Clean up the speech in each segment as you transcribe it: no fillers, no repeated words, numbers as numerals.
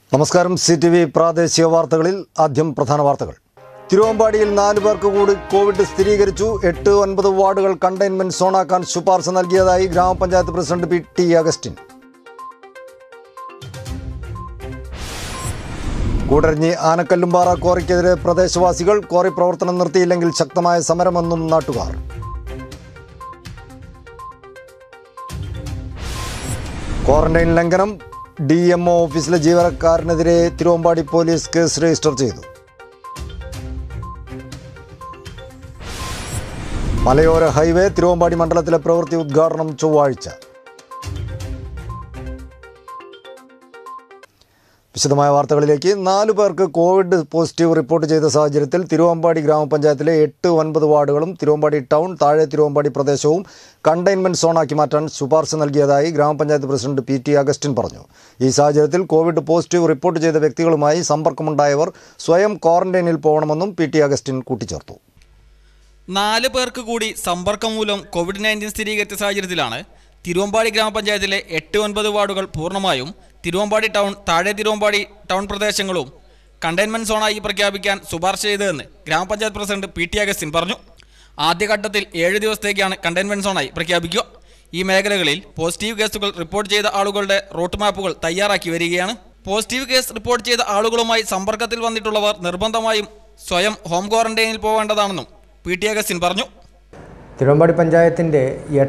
നമസ്കാരം സിടിവി പ്രാദേശിക വാർത്തകളിൽ ആദ്യം പ്രധാന വാർത്തകൾ. തിരുവമ്പാടിയിൽ 4 പേർക്ക് കൂടി കോവിഡ് സ്ഥിരീകരിച്ചു. 8-9 വാർഡുകൾ കണ്ടെയ്ൻമെന്റ് സോണാക്കാൻ ശുപാർശ നൽകിയതായി ഗ്രാമപഞ്ചായത്ത് president P Augustine. Koodaranji Anakkallumpara ക്വാറിക്കെതിരെ പ്രദേശവാസികൾ. ക്വാറി പ്രവർത്തനം നിർത്തിയില്ലെങ്കിൽ ശക്തമായ സമരമെന്നും നാട്ടുകാർ. ക്വാറന്റൈൻ ലംഘനം. DMO ഓഫീസിലെ ജീവനക്കാരനെതിരെ തിരുവമ്പാടി പോലീസ് കേസ് രജിസ്റ്റർ ചെയ്തു. മലയോര ഹൈവേ തിരുവമ്പാടി മണ്ഡലത്തിലെ പ്രവൃത്തി ഉദ്ഘാടനം ചൊവ്വാഴ്ച. വിശദമായ വാർത്തകളിലേക്ക്. 4 പേർക്ക് കോവിഡ് പോസിറ്റീവ് റിപ്പോർട്ട് ചെയ്ത സാഹചര്യത്തിൽ തിരുവമ്പാടി ഗ്രാമപഞ്ചായത്തിലെ 8-9 വാർഡുകളും തിരുവമ്പാടി ടൗൺ, താഴെ തിരുവമ്പാടി പ്രദേശവും കണ്ടെയ്ൻമെന്റ് സോണാക്കി മാറ്റാൻ ശുപാർശ നൽകിയതായി ഗ്രാമപഞ്ചായത്ത് പ്രസിഡന്റ് പി അഗസ്റ്റിൻ പറഞ്ഞു. ഈ സാഹചര്യത്തിൽ കോവിഡ് പോസിറ്റീവ് റിപ്പോർട്ട് ചെയ്ത വ്യക്തികളുമായി സമ്പർക്കമുണ്ടായവർ സ്വയം ക്വാറന്റൈനിൽ പോകണമെന്നും പി അഗസ്റ്റിൻ കൂട്ടിച്ചേർത്തു. 4 പേർക്ക് കൂടി സമ്പർക്കം മൂലം COVID-19 സ്ഥിരീകരിച്ച സാഹചര്യത്തിലാണ് തിരുവമ്പാടി ഗ്രാമപഞ്ചായത്തിലെ 8-9 വാർഡുകൾ പൂർണ്ണമായും തിരുവമ്പാടി ടൗൺ, താഴെ തിരുവമ്പാടി ടൗൺ പ്രദേശങ്ങളും കണ്ടെയ്ൻമെന്റ് സോണായി പ്രഖ്യാപിക്കാൻ ശുപാർശ ചെയ്തതെന്ന് ഗ്രാമപഞ്ചായത്ത് പ്രസിഡന്റ് പി അഗസ്റ്റിൻ പറഞ്ഞു. ആദ്യഘട്ടത്തിൽ 7 ദിവസത്തേക്കാണ് കണ്ടെയ്ൻമെന്റ് സോണായി പ്രഖ്യാപിക്കുക. ഈ മേഖലകളിൽ പോസിറ്റീവ് കേസുകൾ റിപ്പോർട്ട് ചെയ്ത ആളുകളുടെ റൂട്ട് മാപ്പുകൾ തയ്യാറാക്കി വരികയാണ്. പോസിറ്റീവ് കേസ് റിപ്പോർട്ട് ചെയ്ത ആളുകളുമായി സമ്പർക്കത്തിൽ വന്നിട്ടുള്ളവർ നിർബന്ധമായും സ്വയം ഹോം ക്വാറന്റൈനിൽ പോകേണ്ടതാണെന്നും പി അഗസ്റ്റിൻ പറഞ്ഞു. തിരുവമ്പാടി പഞ്ചായത്തിൻ്റെ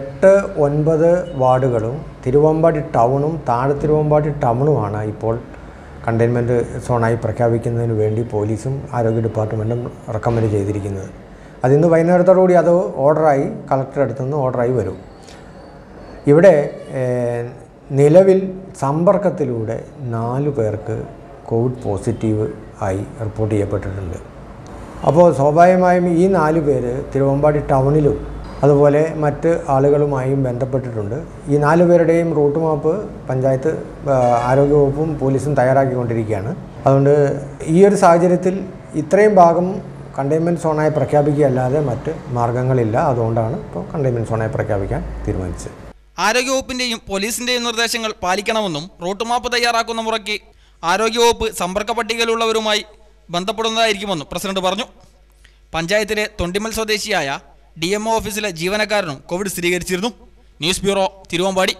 8-9 വാർഡുകളും തിരുവമ്പാടി ടൗണും താഴെ തിരുവമ്പാടി ടൗണുമാണ് ഇപ്പോൾ കണ്ടെയ്ൻമെൻറ്റ് സോണായി പ്രഖ്യാപിക്കുന്നതിന് വേണ്ടി പോലീസും ആരോഗ്യ ഡിപ്പാർട്ട്മെൻറ്റും റെക്കമെൻഡ് ചെയ്തിരിക്കുന്നത്. അതിന്ന് വൈകുന്നേരത്തോടുകൂടി അത് ഓർഡറായി കളക്ടറുടെ അടുത്തു നിന്ന് ഓർഡറായി വരും. ഇവിടെ നിലവിൽ സമ്പർക്കത്തിലൂടെ 4 പേർക്ക് കോവിഡ് പോസിറ്റീവ് ആയി റിപ്പോർട്ട് ചെയ്യപ്പെട്ടിട്ടുണ്ട്. അപ്പോൾ സ്വാഭാവികമായും ഈ 4 പേര് തിരുവമ്പാടി ടൗണിലും അതുപോലെ മറ്റ് ആളുകളുമായും ബന്ധപ്പെട്ടിട്ടുണ്ട്. ഈ 4 പേരുടെയും റൂട്ട് മാപ്പ് പഞ്ചായത്ത്, ആരോഗ്യവകുപ്പും പോലീസും തയ്യാറാക്കിക്കൊണ്ടിരിക്കുകയാണ്. അതുകൊണ്ട് ഈ ഒരു സാഹചര്യത്തിൽ ഇത്രയും ഭാഗം കണ്ടെയ്ൻമെൻറ്റ് സോണായി പ്രഖ്യാപിക്കുകയല്ലാതെ മറ്റ് മാർഗ്ഗങ്ങളില്ല. അതുകൊണ്ടാണ് ഇപ്പോൾ കണ്ടെയ്ൻമെൻറ്റ് സോണായി പ്രഖ്യാപിക്കാൻ തീരുമാനിച്ചത്. ആരോഗ്യവകുപ്പിൻ്റെയും പോലീസിൻ്റെയും നിർദ്ദേശങ്ങൾ പാലിക്കണമെന്നും റൂട്ട് മാപ്പ് തയ്യാറാക്കുന്ന മുറയ്ക്ക് ആരോഗ്യവകുപ്പ് സമ്പർക്ക പട്ടികയിലുള്ളവരുമായി ബന്ധപ്പെടുന്നതായിരിക്കുമെന്നും പ്രസിഡന്റ് പറഞ്ഞു. പഞ്ചായത്തിലെ തൊണ്ടിമൽ സ്വദേശിയായ DMO ഓഫീസിലെ ജീവനക്കാരനും കോവിഡ് സ്ഥിരീകരിച്ചിരുന്നു. News bureau, Thiruvambady.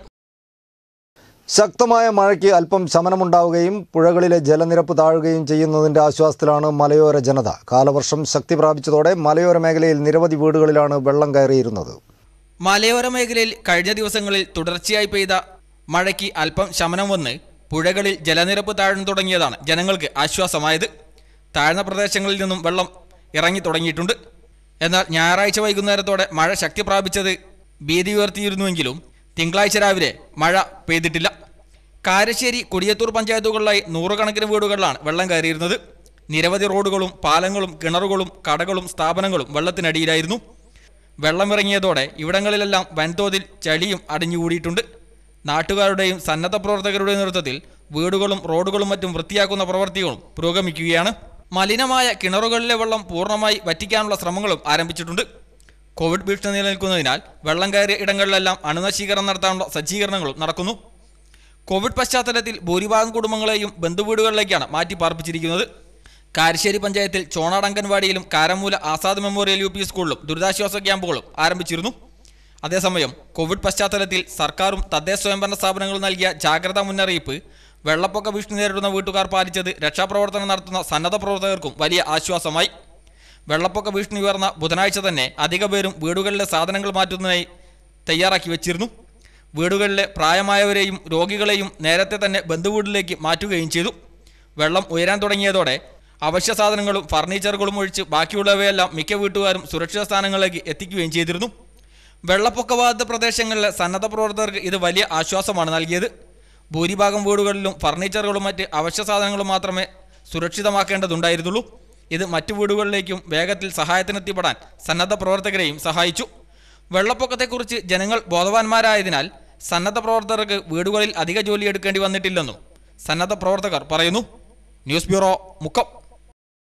ശക്തമായ മഴയ്ക്ക് അല്പം ശമനമുണ്ടാവുകയും പുഴകളിലെ ജലനിരപ്പ് താഴുകയും ചെയ്യുന്നതിന്റെ ആശ്വാസത്തിലാണ് മലയോര ജനത. കാലവർഷം ശക്തി പ്രാപിച്ചതോടെ മലയോര മേഖലയിൽ നിരവധി വീടുകളിലാണ് വെള്ളം കയറിയിരുന്നത്. മലയോര മേഖലയിൽ കഴിഞ്ഞ ദിവസങ്ങളിൽ തുടർച്ചയായി പെയ്ത മഴയ്ക്ക് അല്പം ശമനം വന്ന് പുഴകളിൽ ജലനിരപ്പ് താഴ്ന്നു തുടങ്ങിയതാണ് ജനങ്ങൾക്ക് ആശ്വാസമായത്. താഴ്ന്ന പ്രദേശങ്ങളിൽ നിന്നും വെള്ളം ഇറങ്ങി തുടങ്ങിയിട്ടുണ്ട്. എന്നാൽ ഞായറാഴ്ച വൈകുന്നേരത്തോടെ മഴ ശക്തി പ്രാപിച്ചത് ഭീതി ഉയർത്തിയിരുന്നുവെങ്കിലും തിങ്കളാഴ്ച രാവിലെ മഴ പെയ്തിട്ടില്ല. കാരശ്ശേരി, കൊടിയത്തൂർ പഞ്ചായത്തുകളിലായി 100 കണക്കിന് വീടുകളിലാണ് വെള്ളം കയറിയിരുന്നത്. നിരവധി റോഡുകളും പാലങ്ങളും കിണറുകളും കടകളും സ്ഥാപനങ്ങളും വെള്ളത്തിനടിയിലായിരുന്നു. വെള്ളമിറങ്ങിയതോടെ ഇവിടങ്ങളിലെല്ലാം വൻതോതിൽ ചളിയും അടിഞ്ഞുകൂടിയിട്ടുണ്ട്. നാട്ടുകാരുടെയും സന്നദ്ധ പ്രവർത്തകരുടെയും നേതൃത്വത്തിൽ വീടുകളും റോഡുകളും മറ്റും വൃത്തിയാക്കുന്ന പ്രവൃത്തികളും പുരോഗമിക്കുകയാണ്. മലിനമായ കിണറുകളിലെ വെള്ളം പൂർണ്ണമായി വറ്റിക്കാനുള്ള ശ്രമങ്ങളും ആരംഭിച്ചിട്ടുണ്ട്. കോവിഡ് ഭീഷണി നിലനിൽക്കുന്നതിനാൽ വെള്ളം കയറിയ ഇടങ്ങളിലെല്ലാം അണുനശീകരണം നടത്താനുള്ള സജ്ജീകരണങ്ങളും നടക്കുന്നു. കോവിഡ് പശ്ചാത്തലത്തിൽ ഭൂരിഭാഗം കുടുംബങ്ങളെയും ബന്ധുവീടുകളിലേക്കാണ് മാറ്റി പാർപ്പിച്ചിരിക്കുന്നത്. കാരശ്ശേരി പഞ്ചായത്തിൽ ചോണാട് അംഗൻവാടിയിലും കാരമൂല ആസാദ് മെമ്മോറിയൽ UP സ്കൂളിലും ദുരിതാശ്വാസ ക്യാമ്പുകളും ആരംഭിച്ചിരുന്നു. അതേസമയം കോവിഡ് പശ്ചാത്തലത്തിൽ സർക്കാരും തദ്ദേശ സ്വയംഭരണ സ്ഥാപനങ്ങളും നൽകിയ ജാഗ്രതാ മുന്നറിയിപ്പ് വെള്ളപ്പൊക്ക ഭീഷണി നേരിടുന്ന വീട്ടുകാർ പാലിച്ചത് രക്ഷാപ്രവർത്തനം നടത്തുന്ന സന്നദ്ധ പ്രവർത്തകർക്കും വലിയ ആശ്വാസമായി. വെള്ളപ്പൊക്ക ഭീഷണി ഉയർന്ന ബുധനാഴ്ച തന്നെ അധിക പേരും വീടുകളിലെ സാധനങ്ങൾ മാറ്റുന്നതിനായി തയ്യാറാക്കി വെച്ചിരുന്നു. വീടുകളിലെ പ്രായമായവരെയും രോഗികളെയും നേരത്തെ തന്നെ ബന്ധുവീട്ടിലേക്ക് മാറ്റുകയും ചെയ്തു. വെള്ളം ഉയരാൻ തുടങ്ങിയതോടെ അവശ്യ സാധനങ്ങളും ഫർണിച്ചറുകളും ഒഴിച്ച് ബാക്കിയുള്ളവയെല്ലാം മിക്ക വീട്ടുകാരും സുരക്ഷിത സ്ഥാനങ്ങളിലേക്ക് എത്തിക്കുകയും ചെയ്തിരുന്നു. വെള്ളപ്പൊക്കബാധിത പ്രദേശങ്ങളിലെ സന്നദ്ധ പ്രവർത്തകർക്ക് ഇത് വലിയ ആശ്വാസമാണ് നൽകിയത്. ഭൂരിഭാഗം വീടുകളിലും ഫർണിച്ചറുകളും മറ്റ് അവശ്യ സാധനങ്ങളും മാത്രമേ സുരക്ഷിതമാക്കേണ്ടതുണ്ടായിരുന്നുള്ളൂ. ഇത് മറ്റു വീടുകളിലേക്കും വേഗത്തിൽ സഹായത്തിനെത്തിപ്പെടാൻ സന്നദ്ധ പ്രവർത്തകരെയും സഹായിച്ചു. വെള്ളപ്പൊക്കത്തെക്കുറിച്ച് ജനങ്ങൾ ബോധവാന്മാരായതിനാൽ സന്നദ്ധ പ്രവർത്തകർക്ക് വീടുകളിൽ അധിക ജോലി എടുക്കേണ്ടി വന്നിട്ടില്ലെന്നും സന്നദ്ധ പ്രവർത്തകർ പറയുന്നു. News bureau, Mukkam.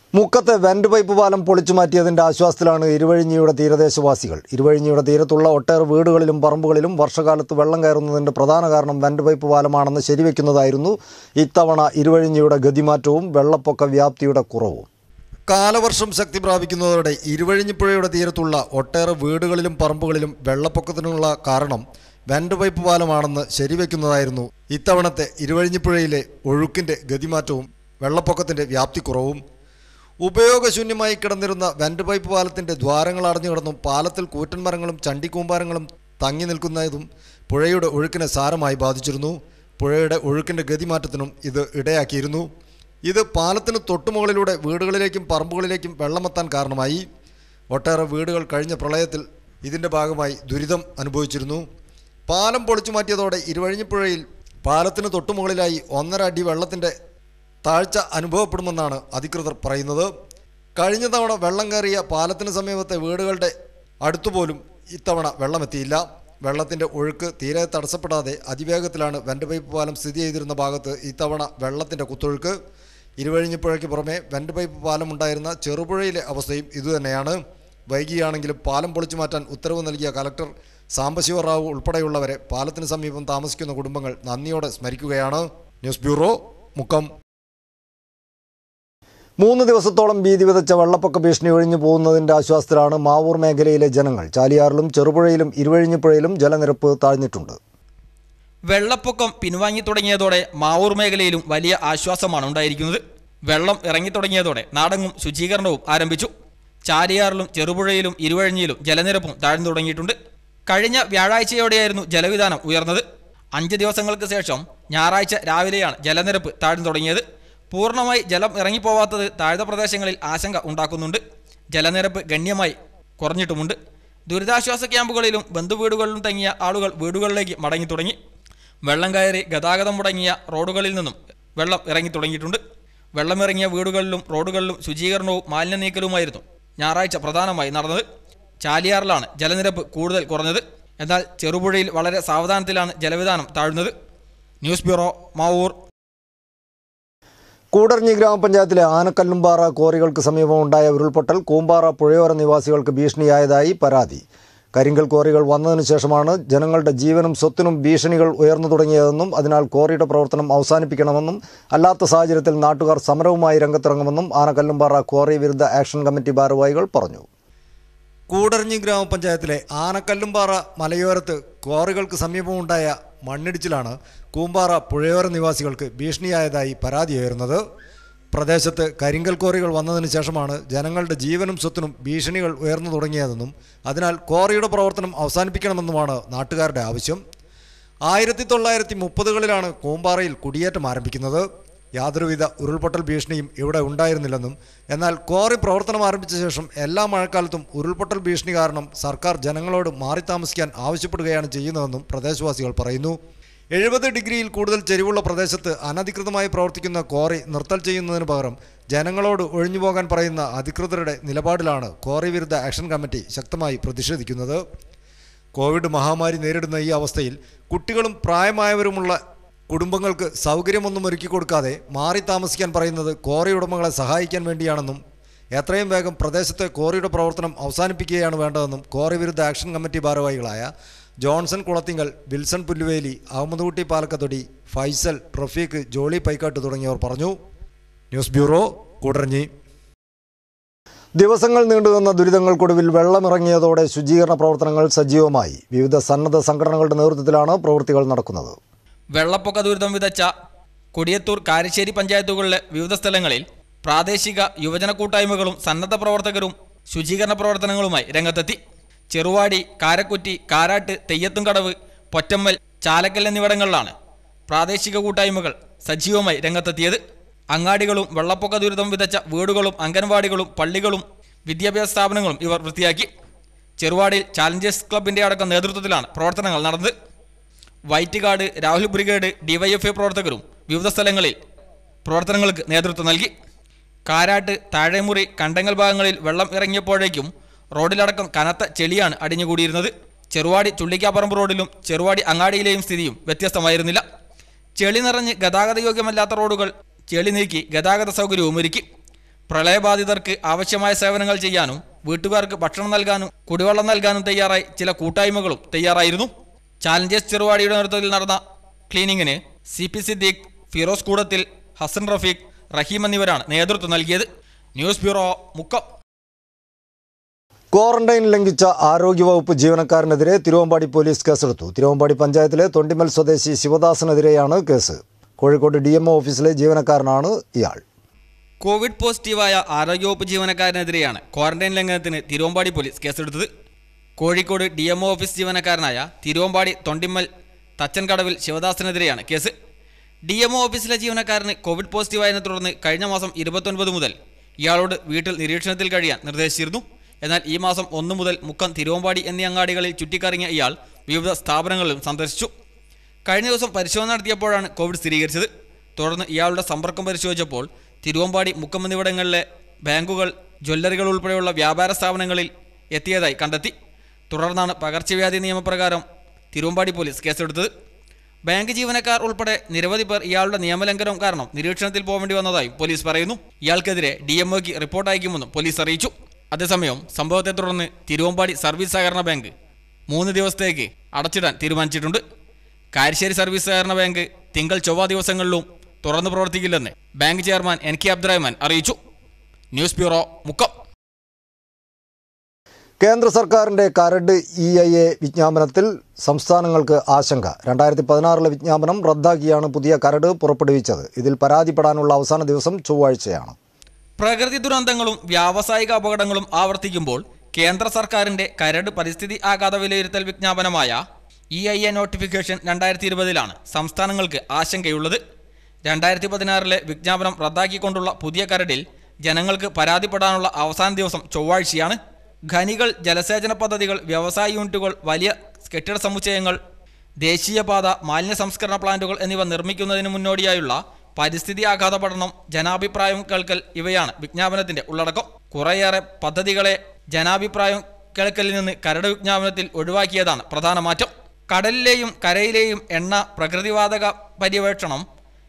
മുക്കത്തെ വെന്റ് പൈപ്പ് പാലം പൊളിച്ചു മാറ്റിയതിന്റെ ആശ്വാസത്തിലാണ് ഇരുവഴിഞ്ഞിയുടെ തീരദേശവാസികൾ. ഇരുവഴിഞ്ഞിയുടെ തീരത്തുള്ള ഒട്ടേറെ വീടുകളിലും പറമ്പുകളിലും വർഷകാലത്ത് വെള്ളം കയറുന്നതിന്റെ പ്രധാന കാരണം വെന്റ് പൈപ്പ് പാലമാണെന്ന് ശരിവെക്കുന്നതായിരുന്നു. ഇത്തവണ ഇരുവഴിഞ്ഞിയുടെ ഗതിമാറ്റവും വെള്ളപ്പൊക്ക വ്യാപ്തിയുടെ കുറവും. കാലവർഷം ശക്തി പ്രാപിക്കുന്നതോടെ ഇരുവഴിഞ്ഞിപ്പുഴയുടെ തീരത്തുള്ള ഒട്ടേറെ വീടുകളിലും പറമ്പുകളിലും വെള്ളപ്പൊക്കത്തിനുള്ള കാരണം വെന്റ് പൈപ്പ് പാലമാണെന്ന് ശരിവെക്കുന്നതായിരുന്നു. ഇത്തവണത്തെ ഇരുവഴിഞ്ഞിപ്പുഴയിലെ ഒഴുക്കിന്റെ ഗതിമാറ്റവും വെള്ളപ്പൊക്കത്തിന്റെ വ്യാപ്തിക്കുറവും. ഉപയോഗശൂന്യമായി കിടന്നിരുന്ന വെന്റ് പൈപ്പ് പാലത്തിന്റെ ദ്വാരങ്ങൾ അടഞ്ഞു കിടന്നും പാലത്തിൽ കൂറ്റൻ മരങ്ങളും ചണ്ടിക്കൂമ്പാരങ്ങളും തങ്ങി നിൽക്കുന്നതും പുഴയുടെ ഒഴുക്കിനെ സാരമായി ബാധിച്ചിരുന്നു. പുഴയുടെ ഒഴുക്കിന്റെ ഗതിമാറ്റത്തിനും ഇത് ഇടയാക്കിയിരുന്നു. ഇത് പാലത്തിന് തൊട്ടുമുകളിലൂടെ വീടുകളിലേക്കും പറമ്പുകളിലേക്കും വെള്ളമെത്താൻ കാരണമായി. ഒട്ടേറെ വീടുകൾ കഴിഞ്ഞ പ്രളയത്തിൽ ഇതിൻ്റെ ഭാഗമായി ദുരിതം അനുഭവിച്ചിരുന്നു. പാലം പൊളിച്ചു മാറ്റിയതോടെ ഇരുവഴിഞ്ഞിപ്പുഴയിൽ പാലത്തിന് തൊട്ടുമുകളിലായി 1.5 അടി വെള്ളത്തിൻ്റെ താഴ്ച അനുഭവപ്പെടുമെന്നാണ് അധികൃതർ പറയുന്നത്. കഴിഞ്ഞ തവണ വെള്ളം കയറിയ പാലത്തിന് സമീപത്തെ വീടുകളുടെ അടുത്തുപോലും ഇത്തവണ വെള്ളമെത്തിയില്ല. വെള്ളത്തിൻ്റെ ഒഴുക്ക് തീരെ തടസ്സപ്പെടാതെ അതിവേഗത്തിലാണ് വെന്റ് പൈപ്പ് പാലം സ്ഥിതി ചെയ്തിരുന്ന ഭാഗത്ത് ഇത്തവണ വെള്ളത്തിൻ്റെ കുത്തൊഴുക്ക്. ഇരുവഴിഞ്ഞിപ്പുഴയ്ക്ക് പുറമെ വെന്റ് പൈപ്പ് പാലം ഉണ്ടായിരുന്ന ചെറുപുഴയിലെ അവസ്ഥയും ഇതുതന്നെയാണ്. വൈകിയാണെങ്കിലും പാലം പൊളിച്ചു മാറ്റാൻ ഉത്തരവ് നൽകിയ കലക്ടർ സാംബശിവറാവു ഉൾപ്പെടെയുള്ളവരെ പാലത്തിന് സമീപം താമസിക്കുന്ന കുടുംബങ്ങൾ നന്ദിയോടെ സ്മരിക്കുകയാണ്. News bureau, Mukkam. 3 ദിവസത്തോളം ഭീതി വിതച്ച വെള്ളപ്പൊക്ക ഭീഷണി ഒഴിഞ്ഞു പോകുന്നതിന്റെ ആശ്വാസത്തിലാണ് മാവൂർ മേഖലയിലെ ജനങ്ങൾ. ചാലിയാറിലും ചെറുപുഴയിലും ഇരുവഴിഞ്ഞിപ്പുഴയിലും ജലനിരപ്പ് താഴ്ന്നിട്ടുണ്ട്. വെള്ളപ്പൊക്കം പിൻവാങ്ങി തുടങ്ങിയതോടെ മാവൂർ മേഖലയിലും വലിയ ആശ്വാസമാണ് ഉണ്ടായിരിക്കുന്നത്. വെള്ളം ഇറങ്ങി തുടങ്ങിയതോടെ നാടെങ്ങും ശുചീകരണവും ആരംഭിച്ചു. ചാലിയാറിലും ചെറുപുഴയിലും ഇരുവഴിഞ്ഞിയിലും ജലനിരപ്പും താഴ്ന്നു തുടങ്ങിയിട്ടുണ്ട്. കഴിഞ്ഞ വ്യാഴാഴ്ചയോടെയായിരുന്നു ജലവിധാനം ഉയർന്നത്. 5 ദിവസങ്ങൾക്ക് ശേഷം ഞായറാഴ്ച രാവിലെയാണ് ജലനിരപ്പ് താഴ്ന്നു തുടങ്ങിയത്. പൂർണ്ണമായി ജലം ഇറങ്ങിപ്പോവാത്തത് താഴ്ന്ന പ്രദേശങ്ങളിൽ ആശങ്ക ഉണ്ടാക്കുന്നുണ്ട്. ജലനിരപ്പ് ഗണ്യമായി കുറഞ്ഞിട്ടുമുണ്ട്. ദുരിതാശ്വാസ ക്യാമ്പുകളിലും ബന്ധുവീടുകളിലും തങ്ങിയ ആളുകൾ വീടുകളിലേക്ക് മടങ്ങി തുടങ്ങി. വെള്ളം കയറി ഗതാഗതം മുടങ്ങിയ റോഡുകളിൽ നിന്നും വെള്ളം ഇറങ്ങി തുടങ്ങിയിട്ടുണ്ട്. വെള്ളമിറങ്ങിയ വീടുകളിലും റോഡുകളിലും ശുചീകരണവും മാലിന്യ നീക്കലുമായിരുന്നു ഞായറാഴ്ച പ്രധാനമായി നടന്നത്. ചാലിയാറിലാണ് ജലനിരപ്പ് കൂടുതൽ കുറഞ്ഞത്. എന്നാൽ ചെറുപുഴയിൽ വളരെ സാവധാനത്തിലാണ് ജലവിധാനം താഴ്ന്നത്. News bureau, Mavoor. കൂടർഞ്ഞി ഗ്രാമപഞ്ചായത്തിലെ ആനക്കല്ലുംപാറ ക്വാറികൾക്ക് സമീപം ഉണ്ടായ ഉരുൾപൊട്ടൽ കൂമ്പാറ പുഴയോര നിവാസികൾക്ക് ഭീഷണിയായതായി പരാതി. കരിങ്കൽ ക്വാറികൾ വന്നതിനു ശേഷമാണ് ജനങ്ങളുടെ ജീവനും സ്വത്തിനും ഭീഷണികൾ ഉയർന്നു തുടങ്ങിയതെന്നും അതിനാൽ ക്വാറിയുടെ പ്രവർത്തനം അവസാനിപ്പിക്കണമെന്നും അല്ലാത്ത സാഹചര്യത്തിൽ നാട്ടുകാർ സമരവുമായി രംഗത്തിറങ്ങുമെന്നും ആനക്കല്ലുംപാറ ക്വാറി വിരുദ്ധ ആക്ഷൻ കമ്മിറ്റി ഭാരവാഹികൾ പറഞ്ഞു. കൂടർഞ്ഞി ഗ്രാമപഞ്ചായത്തിലെ ആനക്കല്ലുംപാറ മലയോരത്ത് ക്വാറികൾക്ക് സമീപമുണ്ടായ മണ്ണിടിച്ചിലാണ് കൂമ്പാറ പുഴയോര നിവാസികൾക്ക് ഭീഷണിയായതായി പരാതിയുയർന്നത്. പ്രദേശത്ത് കരിങ്കൽ ക്വാറികൾ വന്നതിന് ശേഷമാണ് ജനങ്ങളുടെ ജീവനും സ്വത്തിനും ഭീഷണികൾ ഉയർന്നു തുടങ്ങിയതെന്നും അതിനാൽ ക്വാറിയുടെ പ്രവർത്തനം അവസാനിപ്പിക്കണമെന്നുമാണ് നാട്ടുകാരുടെ ആവശ്യം. 1930കളിലാണ് കൂമ്പാറയിൽ കുടിയേറ്റം ആരംഭിക്കുന്നത്. യാതൊരുവിധ ഉരുൾപൊട്ടൽ ഭീഷണിയും ഇവിടെ ഉണ്ടായിരുന്നില്ലെന്നും എന്നാൽ ക്വാറി പ്രവർത്തനം ആരംഭിച്ച ശേഷം എല്ലാ മഴക്കാലത്തും ഉരുൾപൊട്ടൽ ഭീഷണി കാരണം സർക്കാർ ജനങ്ങളോട് മാറി താമസിക്കാൻ ആവശ്യപ്പെടുകയാണ് ചെയ്യുന്നതെന്നും പ്രദേശവാസികൾ പറയുന്നു. 70 ഡിഗ്രിയിൽ കൂടുതൽ ചെരിവുള്ള പ്രദേശത്ത് അനധികൃതമായി പ്രവർത്തിക്കുന്ന ക്വാറി നിർത്തൽ ചെയ്യുന്നതിന് പകരം ജനങ്ങളോട് ഒഴിഞ്ഞുപോകാൻ പറയുന്ന അധികൃതരുടെ നിലപാടിലാണ് ക്വാറി വിരുദ്ധ ആക്ഷൻ കമ്മിറ്റി ശക്തമായി പ്രതിഷേധിക്കുന്നത്. കോവിഡ് മഹാമാരി നേരിടുന്ന ഈ അവസ്ഥയിൽ കുട്ടികളും പ്രായമായവരുമുള്ള കുടുംബങ്ങൾക്ക് സൗകര്യമൊന്നും ഒരുക്കി കൊടുക്കാതെ മാറി താമസിക്കാൻ പറയുന്നത് ക്വാറി ഉടമകളെ സഹായിക്കാൻ വേണ്ടിയാണെന്നും എത്രയും വേഗം പ്രദേശത്തെ ക്വാറിയുടെ പ്രവർത്തനം അവസാനിപ്പിക്കുകയാണ് വേണ്ടതെന്നും ക്വാറി വിരുദ്ധ ആക്ഷൻ കമ്മിറ്റി ഭാരവാഹികളായ Johnson Kulathinkal, Wilson Pulluveli, Ahammedkutty Palakkathodi, Faisal, Rafeeq, Jolly Paikkattu തുടങ്ങിയവർ പറഞ്ഞു. News bureau, Koodaranji. ദിവസങ്ങൾ നീണ്ടുനിന്ന ദുരിതങ്ങൾക്കൊടുവിൽ വെള്ളമിറങ്ങിയതോടെ ശുചീകരണ പ്രവർത്തനങ്ങൾ സജീവമായി. വിവിധ സന്നദ്ധ സംഘടനകളുടെ നേതൃത്വത്തിലാണ് പ്രവൃത്തികൾ നടക്കുന്നത്. വെള്ളപ്പൊക്ക ദുരിതം വിതച്ച കൊടിയത്തൂർ, കാരശ്ശേരി പഞ്ചായത്തുകളിലെ വിവിധ സ്ഥലങ്ങളിൽ പ്രാദേശിക യുവജന കൂട്ടായ്മകളും സന്നദ്ധ പ്രവർത്തകരും ശുചീകരണ പ്രവർത്തനങ്ങളുമായി രംഗത്തെത്തി. ചെറുവാടി, കാരക്കുറ്റി, കാരാട്ട്, തെയ്യത്തുംകടവ്, പൊറ്റമ്മൽ, ചാലക്കൽ എന്നിവിടങ്ങളിലാണ് പ്രാദേശിക കൂട്ടായ്മകൾ സജീവമായി രംഗത്തെത്തിയത്. അങ്ങാടികളും വെള്ളപ്പൊക്ക ദുരിതം വിതച്ച വീടുകളും അംഗൻവാടികളും പള്ളികളും വിദ്യാഭ്യാസ സ്ഥാപനങ്ങളും ഇവർ വൃത്തിയാക്കി. ചെറുവാടിയിൽ ചാലഞ്ചേഴ്സ് ക്ലബിൻ്റെ അടക്കം നേതൃത്വത്തിലാണ് പ്രവർത്തനങ്ങൾ നടന്നത്. വൈറ്റുകാട്, രാഹുൽ ബ്രിഗേഡ്, ഡിവൈഎഫ്ഐ പ്രവർത്തകരും വിവിധ സ്ഥലങ്ങളിൽ പ്രവർത്തനങ്ങൾക്ക് നേതൃത്വം നൽകി. കാരാട്ട്, താഴെമുറി, കണ്ടങ്ങൽ ഭാഗങ്ങളിൽ വെള്ളം ഇറങ്ങിയപ്പോഴേക്കും റോഡിലടക്കം കനത്ത ചെളിയാണ് അടിഞ്ഞുകൂടിയിരുന്നത്. ചെറുവാടി ചുള്ളിക്കാപ്പറമ്പ് റോഡിലും ചെറുവാടി അങ്ങാടിയിലെയും സ്ഥിതിയും വ്യത്യസ്തമായിരുന്നില്ല. ചെളി നിറഞ്ഞ് ഗതാഗത യോഗ്യമല്ലാത്ത റോഡുകൾ ചെളി നീക്കി ഗതാഗത സൗകര്യവും ഒരുക്കി. പ്രളയബാധിതർക്ക് ആവശ്യമായ സേവനങ്ങൾ ചെയ്യാനും വീട്ടുകാർക്ക് ഭക്ഷണം നൽകാനും കുടിവെള്ളം നൽകാനും തയ്യാറായി ചില കൂട്ടായ്മകളും തയ്യാറായിരുന്നു. ചാലഞ്ചേഴ്സ് ചെറുവാടിയുടെ നേതൃത്വത്തിൽ നടന്ന ക്ലീനിങ്ങിന് CP സിദ്ദീഖ്, ഫിറോസ് കൂടത്തിൽ, ഹസൻ റഫീഖ്, റഹീം എന്നിവരാണ് നേതൃത്വം നൽകിയത്. News bureau, Mukkam. ക്വാറന്റൈൻ ലംഘിച്ച ആരോഗ്യവകുപ്പ് ജീവനക്കാരനെതിരെ തിരുവമ്പാടി പോലീസ് കേസെടുത്തു. തിരുവമ്പാടി പഞ്ചായത്തിലെ തൊണ്ടിമൽ സ്വദേശി ശിവദാസനെതിരെയാണ് കേസ്. കോഴിക്കോട് DMO ഓഫീസിലെ ജീവനക്കാരനാണ് ഇയാൾ. കോവിഡ് പോസിറ്റീവായ ആരോഗ്യവകുപ്പ് ജീവനക്കാരനെതിരെയാണ് ക്വാറന്റൈൻ ലംഘനത്തിന് തിരുവമ്പാടി പോലീസ് കേസെടുത്തത്. കോഴിക്കോട് DMO ഓഫീസ് ജീവനക്കാരനായ തിരുവമ്പാടി തൊണ്ടിമൽ തച്ചൻകടവിൽ ശിവദാസനെതിരെയാണ് കേസ്. DMO ഓഫീസിലെ ജീവനക്കാരന് കോവിഡ് പോസിറ്റീവായതിനെ തുടർന്ന് കഴിഞ്ഞ മാസം 29 മുതൽ ഇയാളോട് വീട്ടിൽ നിരീക്ഷണത്തിൽ കഴിയാൻ നിർദ്ദേശിച്ചിരുന്നു. എന്നാൽ ഈ മാസം 1 മുതൽ മുക്കം, തിരുവമ്പാടി എന്നീ അങ്ങാടികളിൽ ചുറ്റിക്കറങ്ങിയ ഇയാൾ വിവിധ സ്ഥാപനങ്ങളിലും സന്ദർശിച്ചു. കഴിഞ്ഞ ദിവസം പരിശോധന നടത്തിയപ്പോഴാണ് കോവിഡ് സ്ഥിരീകരിച്ചത്. തുടർന്ന് ഇയാളുടെ സമ്പർക്കം പരിശോധിച്ചപ്പോൾ തിരുവമ്പാടി, മുക്കം എന്നിവിടങ്ങളിലെ ബാങ്കുകൾ, ജ്വല്ലറികൾ ഉൾപ്പെടെയുള്ള വ്യാപാര സ്ഥാപനങ്ങളിൽ എത്തിയതായി കണ്ടെത്തി. തുടർന്നാണ് പകർച്ചവ്യാധി നിയമപ്രകാരം തിരുവമ്പാടി പോലീസ് കേസെടുത്തത്. ബാങ്ക് ജീവനക്കാർ ഉൾപ്പെടെ നിരവധി പേർ ഇയാളുടെ നിയമലംഘനം കാരണം നിരീക്ഷണത്തിൽ പോകേണ്ടി വന്നതായും പോലീസ് പറയുന്നു. ഇയാൾക്കെതിരെ DMOയ്ക്ക് റിപ്പോർട്ട് അയക്കുമെന്നും പോലീസ് അറിയിച്ചു. അതേസമയം സംഭവത്തെ തുടർന്ന് തിരുവമ്പാടി സർവീസ് സഹകരണ ബാങ്ക് 3 ദിവസത്തേക്ക് അടച്ചിടാൻ തീരുമാനിച്ചിട്ടുണ്ട്. കാരശ്ശേരി സർവീസ് സഹകരണ ബാങ്ക് തിങ്കൾ, ചൊവ്വ ദിവസങ്ങളിലും തുറന്നു പ്രവർത്തിക്കില്ലെന്ന് ബാങ്ക് ചെയർമാൻ NK അബ്ദുറഹ്മാൻ അറിയിച്ചു. News bureau, Mukkam. കേന്ദ്ര സർക്കാരിന്റെ കരട് EIA വിജ്ഞാപനത്തിൽ സംസ്ഥാനങ്ങൾക്ക് ആശങ്ക. 2016 വിജ്ഞാപനം റദ്ദാക്കിയാണ് പുതിയ കരട് പുറപ്പെടുവിച്ചത്. ഇതിൽ പരാതിപ്പെടാനുള്ള അവസാന ദിവസം ചൊവ്വാഴ്ചയാണ്. പ്രകൃതി ദുരന്തങ്ങളും വ്യാവസായിക അപകടങ്ങളും ആവർത്തിക്കുമ്പോൾ കേന്ദ്ര സർക്കാരിന്റെ കരട് പരിസ്ഥിതി ആഘാത വിലയിരുത്തൽ വിജ്ഞാപനമായ EIA നോട്ടിഫിക്കേഷൻ 2020 സംസ്ഥാനങ്ങൾക്ക് ആശങ്കയുള്ളത്. 2016 വിജ്ഞാപനം റദ്ദാക്കിക്കൊണ്ടുള്ള പുതിയ കരടിൽ ജനങ്ങൾക്ക് പരാതിപ്പെടാനുള്ള അവസാന ദിവസം ചൊവ്വാഴ്ചയാണ്. ഖനികൾ, ജലസേചന പദ്ധതികൾ, വ്യവസായ യൂണിറ്റുകൾ, വലിയ കെട്ടിട സമുച്ചയങ്ങൾ, ദേശീയപാത, മാലിന്യ സംസ്കരണ പ്ലാന്റുകൾ എന്നിവ നിർമ്മിക്കുന്നതിന് മുന്നോടിയായുള്ള പരിസ്ഥിതി ആഘാത പഠനം, ജനാഭിപ്രായം കേൾക്കൽ ഇവയാണ് വിജ്ഞാപനത്തിന്റെ ഉള്ളടക്കം. കുറേയേറെ പദ്ധതികളെ ജനാഭിപ്രായം കേൾക്കലിൽ നിന്ന് കരട് വിജ്ഞാപനത്തിൽ ഒഴിവാക്കിയതാണ് പ്രധാന മാറ്റം. കടലിലെയും കരയിലെയും എണ്ണ, പ്രകൃതിവാതക പര്യവേക്ഷണം,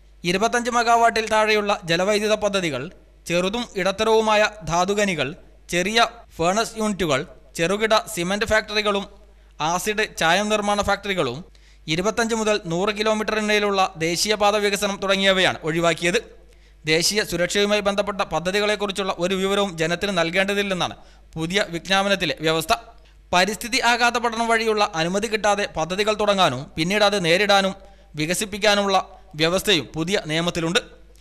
25 മെഗാവാട്ടിൽ താഴെയുള്ള ജലവൈദ്യുത പദ്ധതികൾ, ചെറുതും ഇടത്തരവുമായ ധാതുഖനികൾ, ചെറിയ ഫേണസ് യൂണിറ്റുകൾ, ചെറുകിട സിമന്റ് ഫാക്ടറികളും ആസിഡ് ചായം നിർമ്മാണ ഫാക്ടറികളും, 25 മുതൽ 100 കിലോമീറ്ററിനിടയിലുള്ള ദേശീയപാത വികസനം തുടങ്ങിയവയാണ് ഒഴിവാക്കിയത്. ദേശീയ സുരക്ഷയുമായി ബന്ധപ്പെട്ട പദ്ധതികളെക്കുറിച്ചുള്ള ഒരു വിവരവും ജനത്തിന് നൽകേണ്ടതില്ലെന്നാണ് പുതിയ വിജ്ഞാപനത്തിലെ വ്യവസ്ഥ. പരിസ്ഥിതി ആഘാത പഠനം വഴിയുള്ള അനുമതി കിട്ടാതെ പദ്ധതികൾ തുടങ്ങാനും പിന്നീട് അത് നേരിടാനും വികസിപ്പിക്കാനുമുള്ള വ്യവസ്ഥയും പുതിയ നിയമത്തിലുണ്ട്.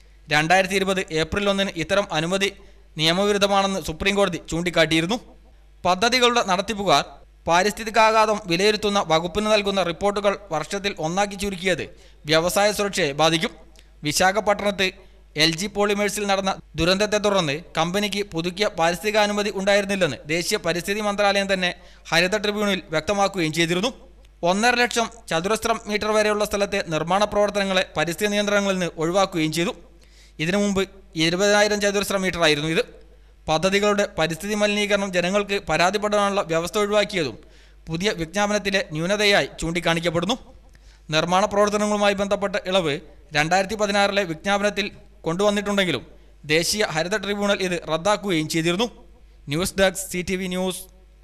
2020 ഏപ്രിൽ 1 ഇത്തരം അനുമതി നിയമവിരുദ്ധമാണെന്ന് സുപ്രീം കോടതി ചൂണ്ടിക്കാട്ടിയിരുന്നു. പദ്ധതികളുടെ നടത്തിപ്പുകാർ പാരിസ്ഥിതികാഘാതം വിലയിരുത്തുന്ന വകുപ്പിന് നൽകുന്ന റിപ്പോർട്ടുകൾ വർഷത്തിൽ ഒന്നാക്കി ചുരുക്കിയത് വ്യവസായ സുരക്ഷയെ ബാധിക്കും. വിശാഖപട്ടണത്ത് LG പോളിമേഴ്സിൽ നടന്ന ദുരന്തത്തെ തുടർന്ന് കമ്പനിക്ക് പുതുക്കിയ പാരിസ്ഥിതികാനുമതി ഉണ്ടായിരുന്നില്ലെന്ന് ദേശീയ പരിസ്ഥിതി മന്ത്രാലയം തന്നെ ഹരിത ട്രിബ്യൂണലിൽ വ്യക്തമാക്കുകയും ചെയ്തിരുന്നു. 1.5 ലക്ഷം ചതുരശ്ര മീറ്റർ വരെയുള്ള സ്ഥലത്തെ നിർമ്മാണ പ്രവർത്തനങ്ങളെ പരിസ്ഥിതി നിയന്ത്രണങ്ങളിൽ നിന്ന് ഒഴിവാക്കുകയും ചെയ്തു. ഇതിനു മുമ്പ് 20,000 ചതുരശ്ര മീറ്റർ ആയിരുന്നു ഇത്. പദ്ധതികളുടെ പരിസ്ഥിതി മലിനീകരണം ജനങ്ങൾക്ക് പരാതിപ്പെടാനുള്ള വ്യവസ്ഥ ഒഴിവാക്കിയതും പുതിയ വിജ്ഞാപനത്തിലെ ന്യൂനതയായി ചൂണ്ടിക്കാണിക്കപ്പെടുന്നു. നിർമ്മാണ പ്രവർത്തനങ്ങളുമായി ബന്ധപ്പെട്ട ഇളവ് 2016 വിജ്ഞാപനത്തിൽ കൊണ്ടുവന്നിട്ടുണ്ടെങ്കിലും ദേശീയ ഹരിത ട്രിബ്യൂണൽ ഇത് റദ്ദാക്കുകയും ചെയ്തിരുന്നു. News desk CTV news.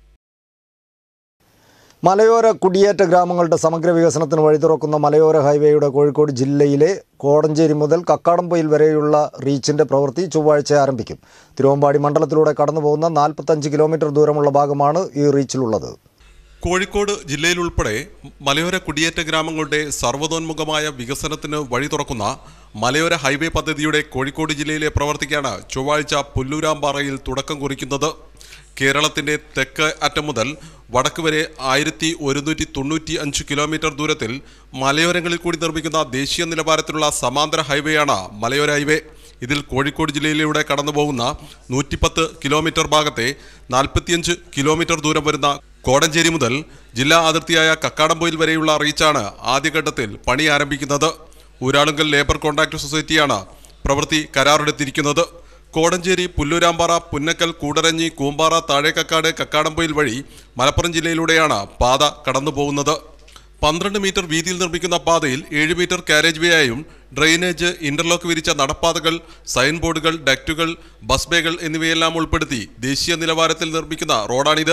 മലയോര കുടിയേറ്റ ഗ്രാമങ്ങളുടെ സമഗ്ര വികസനത്തിന് വഴി തുറക്കുന്ന മലയോര ഹൈവേയുടെ കോഴിക്കോട് ജില്ലയിലെ കോടഞ്ചേരി മുതൽ കക്കാടംപൊയിൽ വരെയുള്ള റീച്ചിന്റെ പ്രവൃത്തി ചൊവ്വാഴ്ച ആരംഭിക്കും. തിരുവമ്പാടി മണ്ഡലത്തിലൂടെ കടന്നുപോകുന്ന 45 കിലോമീറ്റർ ദൂരമുള്ള ഭാഗമാണ് ഈ റീച്ചിലുള്ളത്. കോഴിക്കോട് ജില്ലയിലുൾപ്പെടെ മലയോര കുടിയേറ്റ ഗ്രാമങ്ങളുടെ സർവ്വതോന്മുഖമായ വികസനത്തിന് വഴി തുറക്കുന്ന മലയോര ഹൈവേ പദ്ധതിയുടെ കോഴിക്കോട് ജില്ലയിലെ പ്രവൃത്തിക്കാണ് ചൊവ്വാഴ്ച പുല്ലൂരാമ്പാറയിൽ തുടക്കം കുറിക്കുന്നത്. കേരളത്തിന്റെ തെക്ക് അറ്റം മുതൽ വടക്ക് വരെ 1195 കിലോമീറ്റർ ദൂരത്തിൽ മലയോരങ്ങളിൽ കൂടി നിർമ്മിക്കുന്ന ദേശീയ നിലവാരത്തിലുള്ള സമാന്തര ഹൈവേയാണ് മലയോര ഹൈവേ. ഇതിൽ കോഴിക്കോട് ജില്ലയിലൂടെ കടന്നുപോകുന്ന 110 കിലോമീറ്റർ ഭാഗത്തെ 45 കിലോമീറ്റർ ദൂരം വരുന്ന കോടഞ്ചേരി മുതൽ ജില്ലാ അതിർത്തിയായ കക്കാടംപൊയിൽ വരെയുള്ള റീച്ചാണ് ആദ്യഘട്ടത്തിൽ പണി ആരംഭിക്കുന്നത്. ഊരാളുങ്കൽ ലേബർ കോൺട്രാക്ട് സൊസൈറ്റിയാണ് പ്രവൃത്തി കരാറെടുത്തിരിക്കുന്നത്. കോടഞ്ചേരി, പുല്ലൂരാമ്പാറ, പുന്നക്കൽ, കൂടരഞ്ഞി, കൂമ്പാറ, താഴേക്കക്കാട്, കക്കാടംപൊയിൽ വഴി മലപ്പുറം ജില്ലയിലൂടെയാണ് പാത കടന്നുപോകുന്നത്. 12 മീറ്റർ വീതിയിൽ നിർമ്മിക്കുന്ന പാതയിൽ 7 മീറ്റർ കാരേജ് വേ ആയും ഡ്രെയിനേജ്, ഇന്റർലോക്ക് വിരിച്ച നടപ്പാതകൾ, സൈൻ ബോർഡുകൾ, ഡക്റ്റുകൾ, ബസ് ബേകൾ എന്നിവയെല്ലാം ഉൾപ്പെടുത്തി ദേശീയ നിലവാരത്തിൽ നിർമ്മിക്കുന്ന റോഡാണിത്.